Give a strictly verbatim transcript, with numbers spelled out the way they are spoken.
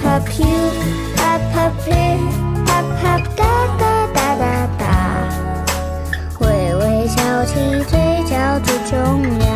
up you, up up you, up up 哒哒哒哒哒。微微翘起嘴角最重要。